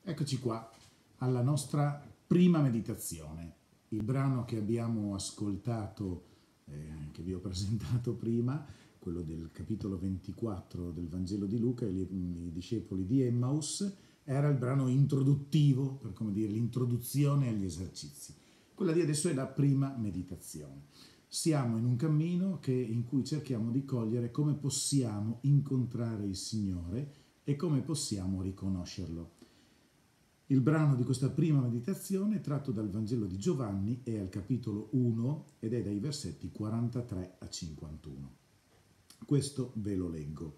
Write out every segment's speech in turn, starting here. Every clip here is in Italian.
Eccoci qua alla nostra prima meditazione. Il brano che abbiamo ascoltato, che vi ho presentato prima, quello del capitolo 24 del Vangelo di Luca, i discepoli di Emmaus, era il brano introduttivo, per come dire, l'introduzione agli esercizi. Quella di adesso è la prima meditazione. Siamo in un cammino in cui cerchiamo di cogliere come possiamo incontrare il Signore e come possiamo riconoscerlo. Il brano di questa prima meditazione è tratto dal Vangelo di Giovanni, è al capitolo 1 ed è dai versetti 43 a 51. Questo ve lo leggo.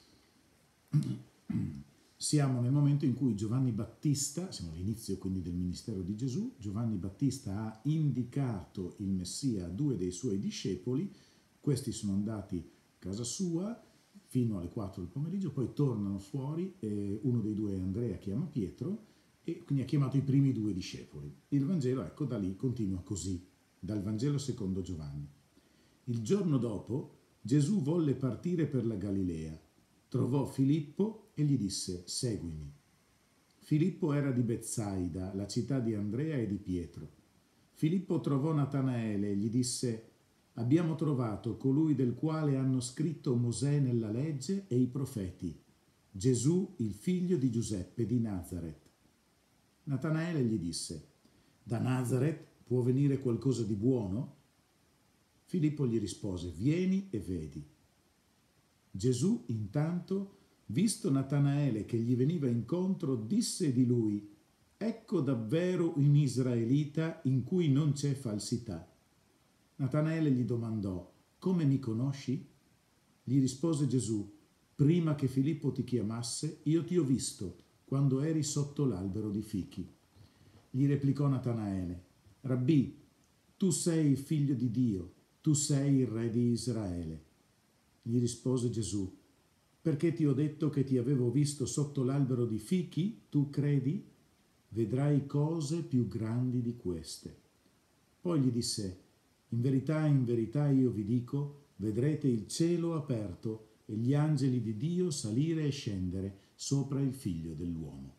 Siamo nel momento in cui Giovanni Battista, siamo all'inizio quindi del ministero di Gesù, Giovanni Battista ha indicato il Messia a 2 dei suoi discepoli, questi sono andati a casa sua fino alle 4 del pomeriggio, poi tornano fuori, uno dei due, Andrea, chiama Pietro, e quindi ha chiamato i primi 2 discepoli. Il Vangelo, ecco, da lì continua così, dal Vangelo secondo Giovanni. Il giorno dopo Gesù volle partire per la Galilea, trovò Filippo e gli disse: seguimi. Filippo era di Betsaida, la città di Andrea e di Pietro. Filippo trovò Natanaele e gli disse: abbiamo trovato colui del quale hanno scritto Mosè nella legge e i profeti, Gesù, il figlio di Giuseppe di Nazaret. Natanaele gli disse: da Nazaret può venire qualcosa di buono? Filippo gli rispose: vieni e vedi. Gesù intanto, visto Natanaele che gli veniva incontro, disse di lui: ecco davvero un israelita in cui non c'è falsità. Natanaele gli domandò: come mi conosci? Gli rispose Gesù: prima che Filippo ti chiamasse, io ti ho visto quando eri sotto l'albero di fichi. Gli replicò Natanaele: Rabbì, tu sei il figlio di Dio, tu sei il re di Israele. Gli rispose Gesù: perché ti ho detto che ti avevo visto sotto l'albero di fichi, tu credi? Vedrai cose più grandi di queste. Poi gli disse: in verità io vi dico, vedrete il cielo aperto e gli angeli di Dio salire e scendere sopra il figlio dell'uomo.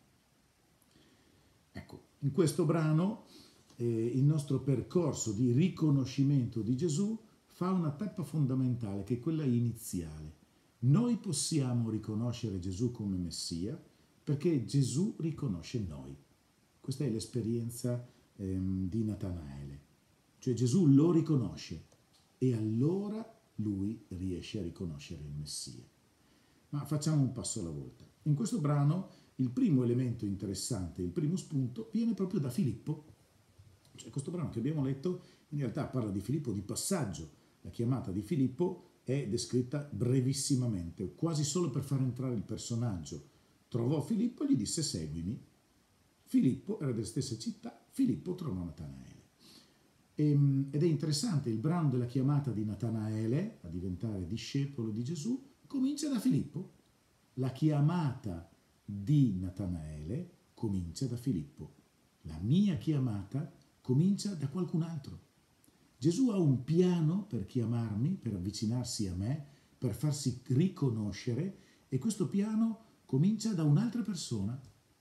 Ecco, in questo brano il nostro percorso di riconoscimento di Gesù fa una tappa fondamentale, che è quella iniziale. Noi possiamo riconoscere Gesù come Messia perché Gesù riconosce noi. Questa è l'esperienza di Natanaele. Cioè Gesù lo riconosce e allora lui riesce a riconoscere il Messia. Ma facciamo un passo alla volta. In questo brano il primo elemento interessante, il primo spunto, viene proprio da Filippo. Cioè questo brano che abbiamo letto in realtà parla di Filippo di passaggio. La chiamata di Filippo è descritta brevissimamente, quasi solo per far entrare il personaggio. Trovò Filippo e gli disse: seguimi. Filippo era della stessa città, Filippo trovò Natanaele. Ed è interessante, il brano della chiamata di Natanaele a diventare discepolo di Gesù comincia da Filippo. La chiamata di Natanaele comincia da Filippo. La mia chiamata comincia da qualcun altro. Gesù ha un piano per chiamarmi, per avvicinarsi a me, per farsi riconoscere, e questo piano comincia da un'altra persona,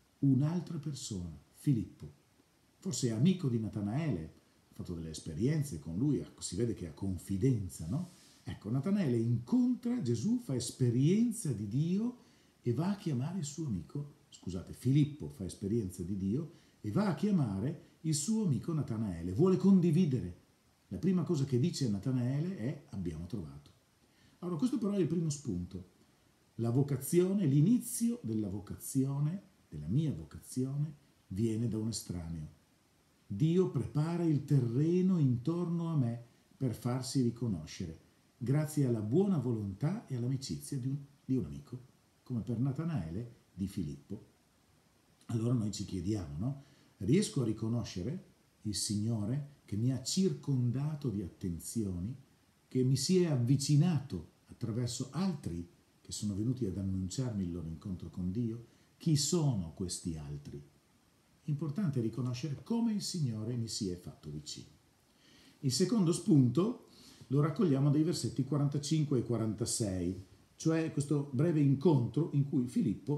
Filippo. Forse è amico di Natanaele, ha fatto delle esperienze con lui, si vede che ha confidenza, no? Ecco, Natanaele incontra Gesù, fa esperienza di Dio e va a chiamare il suo amico, Filippo fa esperienza di Dio e va a chiamare il suo amico Natanaele, vuole condividere. La prima cosa che dice a Natanaele è: abbiamo trovato. Allora, questo però è il primo spunto. La vocazione, l'inizio della vocazione, della mia vocazione, viene da un estraneo. Dio prepara il terreno intorno a me per farsi riconoscere, grazie alla buona volontà e all'amicizia di un amico, come per Natanaele di Filippo. Allora noi ci chiediamo, no? Riesco a riconoscere il Signore che mi ha circondato di attenzioni, che mi si è avvicinato attraverso altri che sono venuti ad annunciarmi il loro incontro con Dio? Chi sono questi altri? Importante riconoscere come il Signore mi si è fatto vicino. Il secondo spunto lo raccogliamo dai versetti 45 e 46, cioè questo breve incontro in cui Filippo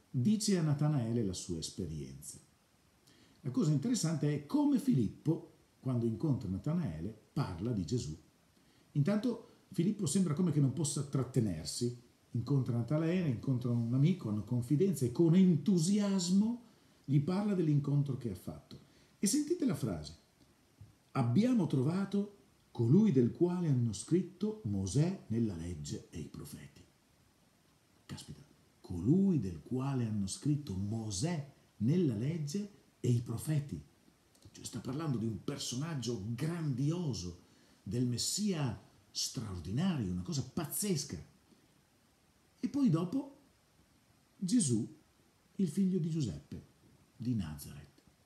dice a Natanaele la sua esperienza. La cosa interessante è come Filippo, quando incontra Natanaele, parla di Gesù. Intanto Filippo sembra come che non possa trattenersi, incontra Natanaele, incontra un amico, hanno confidenza e con entusiasmo gli parla dell'incontro che ha fatto. E sentite la frase: abbiamo trovato colui del quale hanno scritto Mosè nella legge e i profeti. Caspita, colui del quale hanno scritto Mosè nella legge e i profeti. Cioè sta parlando di un personaggio grandioso, del Messia straordinario, una cosa pazzesca. E poi dopo Gesù, il figlio di Giuseppe, di Nazaret.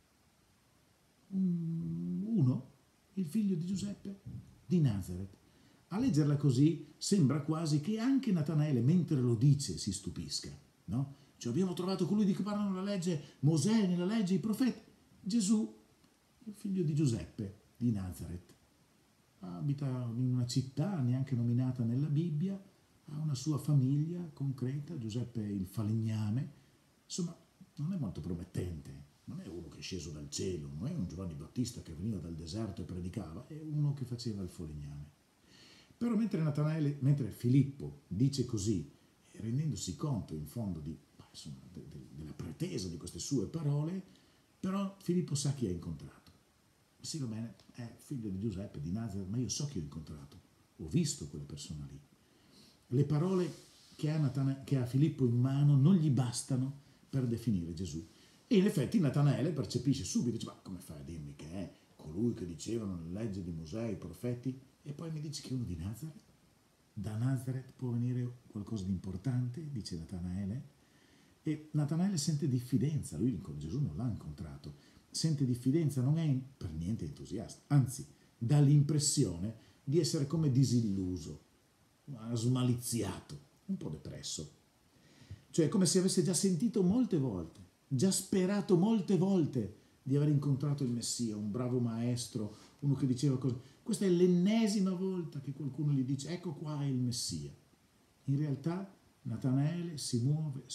Uno, il figlio di Giuseppe, di Nazaret. A leggerla così sembra quasi che anche Natanaele, mentre lo dice, si stupisca, no? Cioè abbiamo trovato colui di cui parlano la legge, Mosè nella legge, i profeti. Gesù, il figlio di Giuseppe, di Nazaret. Abita in una città neanche nominata nella Bibbia, ha una sua famiglia concreta, Giuseppe il falegname, insomma non è molto promettente, non è uno che è sceso dal cielo, non è un Giovanni Battista che veniva dal deserto e predicava, è uno che faceva il falegname. Però mentre Filippo dice così, rendendosi conto in fondo della pretesa di queste sue parole, però Filippo sa chi ha incontrato. Sì, va bene, è figlio di Giuseppe, di Nazaret, ma io so chi ho incontrato, ho visto quella persona lì. Le parole che ha Filippo in mano non gli bastano per definire Gesù. E in effetti Natanaele percepisce subito, dice, ma come fai a dirmi che è colui che dicevano nella legge di Mosè, i profeti, e poi mi dici che è uno di Nazaret? Da Nazaret può venire qualcosa di importante, dice Natanaele. E Natanaele sente diffidenza, lui Gesù non l'ha incontrato, sente diffidenza, non è per niente entusiasta, anzi dà l'impressione di essere come disilluso, smaliziato, un po' depresso. Cioè come se avesse già sentito molte volte, già sperato molte volte di aver incontrato il Messia, un bravo maestro, uno che diceva cose. Questa è l'ennesima volta che qualcuno gli dice ecco qua è il Messia. In realtà Natanaele si muove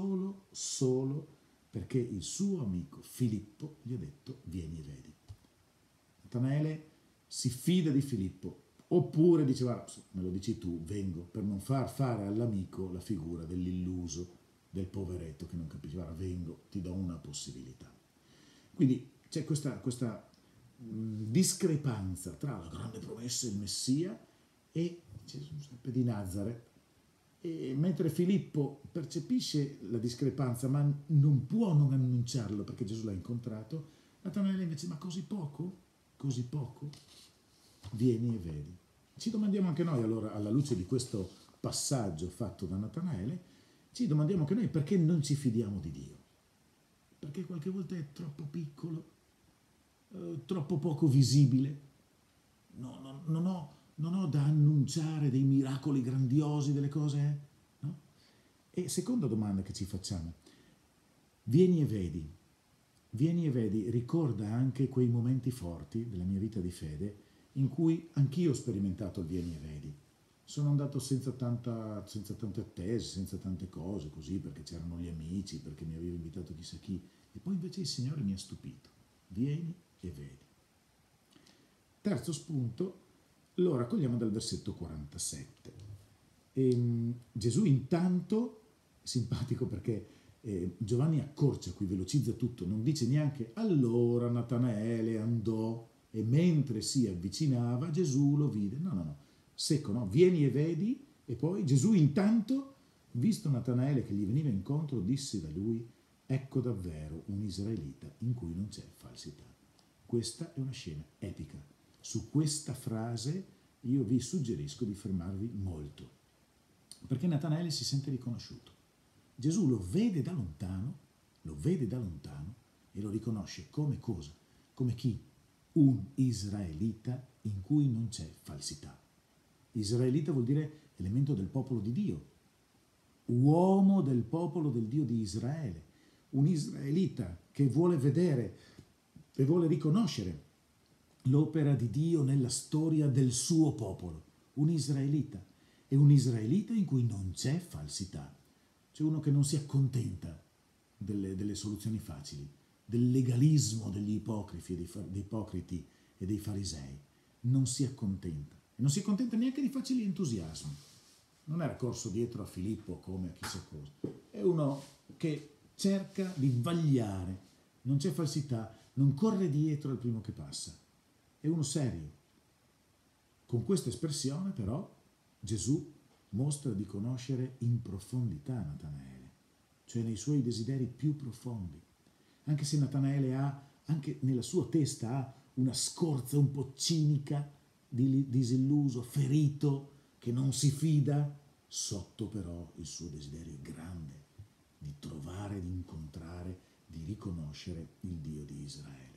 solo perché il suo amico Filippo gli ha detto vieni e vedi. Natanaele si fida di Filippo, oppure dice guarda, me lo dici tu, vengo, per non far fare all'amico la figura dell'illuso, del poveretto che non capisce, guarda, vengo, ti do una possibilità. Quindi c'è questa discrepanza tra la grande promessa, il Messia, e Gesù di Nazaret. E mentre Filippo percepisce la discrepanza ma non può non annunciarlo perché Gesù l'ha incontrato, Natanaele invece ma così poco? Così poco? Vieni e vedi. Ci domandiamo anche noi allora, alla luce di questo passaggio fatto da Natanaele, ci domandiamo anche noi perché non ci fidiamo di Dio. Perché qualche volta è troppo piccolo, troppo poco visibile, non ho da annunciare dei miracoli grandiosi, delle cose, no? E seconda domanda che ci facciamo, vieni e vedi, ricorda anche quei momenti forti della mia vita di fede in cui anch'io ho sperimentato il vieni e vedi. Sono andato senza tante attese, senza tante cose, così, perché c'erano gli amici, perché mi aveva invitato chissà chi, e poi invece il Signore mi ha stupito, vieni e vedi. Terzo spunto, lo raccogliamo dal versetto 47. Gesù intanto, simpatico perché Giovanni accorcia qui, velocizza tutto, non dice neanche allora Natanaele andò e mentre si avvicinava Gesù lo vide, no, secco, no, vieni e vedi, e poi Gesù intanto, visto Natanaele che gli veniva incontro, disse da lui, ecco davvero un israelita in cui non c'è falsità. Questa è una scena epica. Su questa frase io vi suggerisco di fermarvi molto, perché Natanaele si sente riconosciuto. Gesù lo vede da lontano e lo riconosce come cosa? Come chi? Un israelita in cui non c'è falsità. Israelita vuol dire elemento del popolo di Dio, uomo del popolo del Dio di Israele, un israelita che vuole vedere e vuole riconoscere l'opera di Dio nella storia del suo popolo, un israelita, e un israelita in cui non c'è falsità, c'è uno che non si accontenta delle soluzioni facili, del legalismo degli ipocriti e dei farisei. Non si accontenta. E non si accontenta neanche di facili entusiasmi. Non era corso dietro a Filippo come a chissà cosa. È uno che cerca di vagliare, non c'è falsità, non corre dietro al primo che passa. È uno serio. Con questa espressione però Gesù mostra di conoscere in profondità Natanaele, cioè nei suoi desideri più profondi. Anche se Natanaele anche nella sua testa ha una scorza un po' cinica, disilluso, ferito, che non si fida, sotto però il suo desiderio è grande di trovare, di incontrare, di riconoscere il Dio di Israele.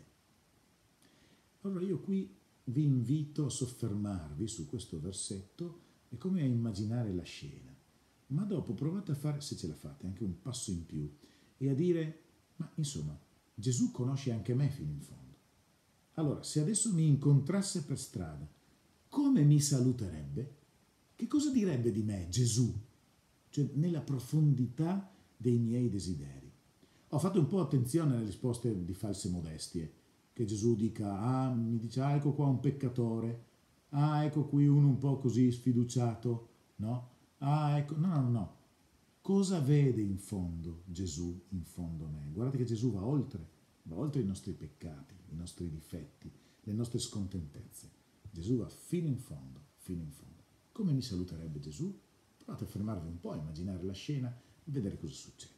Allora io qui vi invito a soffermarvi su questo versetto e come a immaginare la scena, ma dopo provate a fare, se ce la fate, anche un passo in più e a dire, ma insomma, Gesù conosce anche me fino in fondo. Allora, se adesso mi incontrasse per strada, come mi saluterebbe? Che cosa direbbe di me Gesù? Cioè, nella profondità dei miei desideri. Ho fatto un po' attenzione alle risposte di false modestie, che Gesù mi dice, ecco qua un peccatore, ecco qui uno un po' così sfiduciato, no? Ecco, no. Cosa vede in fondo Gesù, in fondo me? Guardate che Gesù va oltre i nostri peccati, i nostri difetti, le nostre scontentezze. Gesù va fino in fondo, fino in fondo. Come mi saluterebbe Gesù? Provate a fermarvi un po', a immaginare la scena e vedere cosa succede.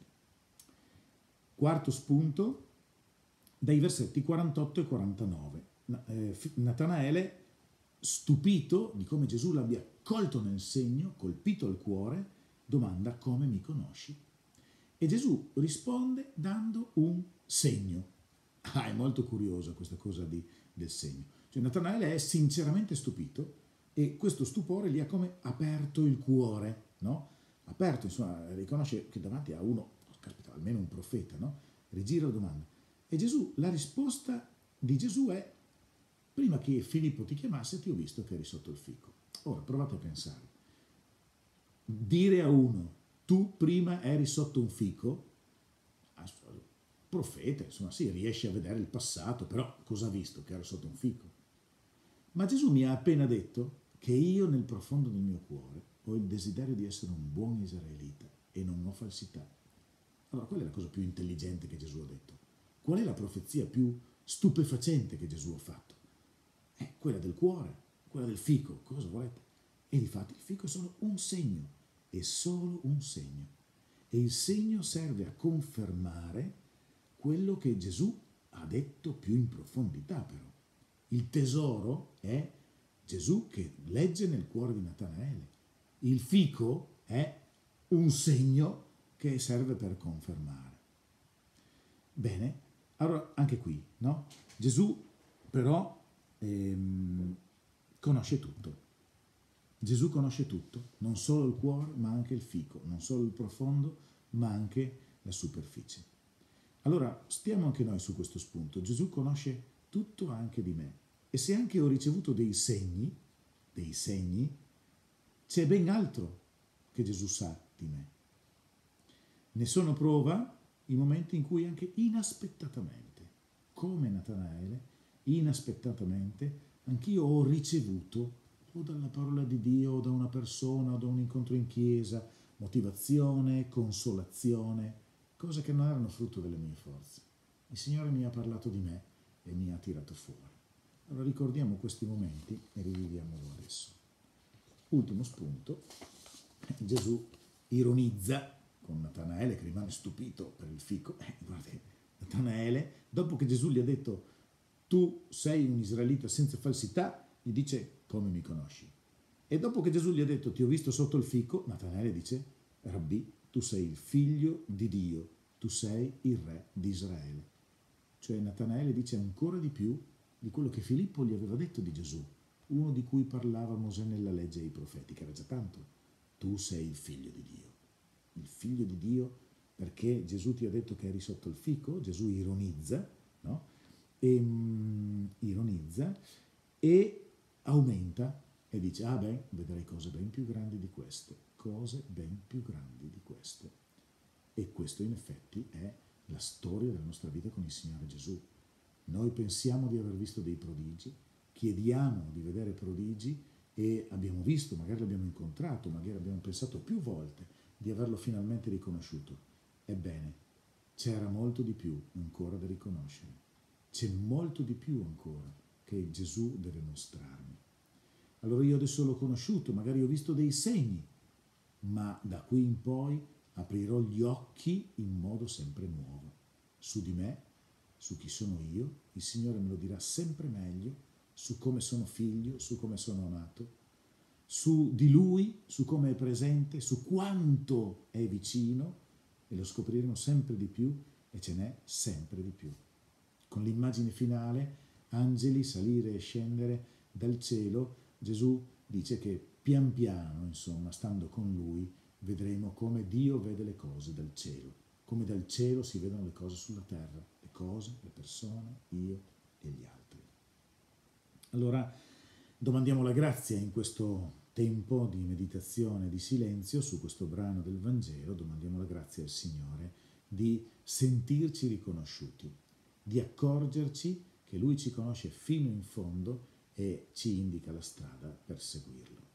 Quarto spunto, dai versetti 48 e 49. Natanaele, stupito di come Gesù l'abbia colto nel segno, colpito al cuore, domanda: come mi conosci? E Gesù risponde dando un segno. È molto curiosa questa cosa del segno. Cioè Natanaele è sinceramente stupito e questo stupore gli ha come aperto il cuore, no? Aperto, insomma, riconosce che davanti a uno, caspita, almeno un profeta, no? Rigira la domanda. E Gesù, la risposta di Gesù è: prima che Filippo ti chiamasse ti ho visto che eri sotto il fico. Ora provate a pensare. Dire a uno: tu prima eri sotto un fico, profeta, insomma, sì, riesce a vedere il passato, però cosa ha visto? Che era sotto un fico. Ma Gesù mi ha appena detto che io nel profondo del mio cuore ho il desiderio di essere un buon israelita e non ho falsità. Allora, qual è la cosa più intelligente che Gesù ha detto? Qual è la profezia più stupefacente che Gesù ha fatto? Quella del cuore, quella del fico, cosa volete? E difatti il fico è solo un segno, è solo un segno. E il segno serve a confermare quello che Gesù ha detto più in profondità però. Il tesoro è Gesù che legge nel cuore di Natanaele. Il fico è un segno che serve per confermare. Bene, allora anche qui, no? Gesù però conosce tutto. Gesù conosce tutto, non solo il cuore ma anche il fico, non solo il profondo ma anche la superficie. Allora stiamo anche noi su questo spunto. Gesù conosce tutto anche di me. E se anche ho ricevuto dei segni, c'è ben altro che Gesù sa di me. Ne sono prova i momenti in cui anche inaspettatamente, come Natanaele, inaspettatamente, anch'io ho ricevuto, o dalla parola di Dio, o da una persona, o da un incontro in chiesa, motivazione, consolazione, cose che non erano frutto delle mie forze. Il Signore mi ha parlato di me e mi ha tirato fuori. Allora ricordiamo questi momenti e riviviamolo adesso. Ultimo spunto, Gesù ironizza con Natanaele che rimane stupito per il fico. Guardate, Natanaele, dopo che Gesù gli ha detto tu sei un israelita senza falsità, gli dice: come mi conosci? E dopo che Gesù gli ha detto ti ho visto sotto il fico, Natanaele dice: Rabbì, tu sei il figlio di Dio, tu sei il re di Israele. Cioè Natanaele dice ancora di più di quello che Filippo gli aveva detto di Gesù, uno di cui parlava Mosè nella legge e i profeti, che era già tanto. Tu sei il figlio di Dio. Il figlio di Dio perché Gesù ti ha detto che eri sotto il fico. Gesù ironizza, no? Ironizza e aumenta e dice: vedrai cose ben più grandi di queste, cose ben più grandi di queste. E questo in effetti è la storia della nostra vita con il Signore Gesù. Noi pensiamo di aver visto dei prodigi, chiediamo di vedere prodigi e abbiamo visto, magari l'abbiamo incontrato, magari abbiamo pensato più volte di averlo finalmente riconosciuto. Ebbene, c'era molto di più ancora da riconoscere. C'è molto di più ancora che Gesù deve mostrarmi. Allora io adesso l'ho conosciuto, magari ho visto dei segni, ma da qui in poi aprirò gli occhi in modo sempre nuovo. Su di me, su chi sono io, il Signore me lo dirà sempre meglio, su come sono figlio, su come sono amato, su di Lui, su come è presente, su quanto è vicino, e lo scopriremo sempre di più e ce n'è sempre di più. Con l'immagine finale, angeli salire e scendere dal cielo, Gesù dice che pian piano, insomma, stando con Lui, vedremo come Dio vede le cose dal cielo, come dal cielo si vedono le cose sulla terra, le cose, le persone, io e gli altri. Allora, domandiamo la grazia in questo tempo di meditazione, di silenzio su questo brano del Vangelo, domandiamo la grazia al Signore di sentirci riconosciuti, di accorgerci che Lui ci conosce fino in fondo e ci indica la strada per seguirlo.